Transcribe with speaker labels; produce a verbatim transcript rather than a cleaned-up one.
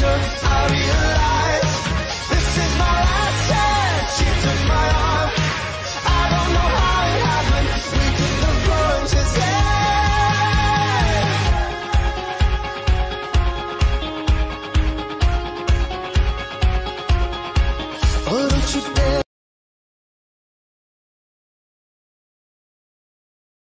Speaker 1: after I realize this is my last chance. She took my arm, I don't know how it happened. We took the plunges, yeah. Oh, don't you dare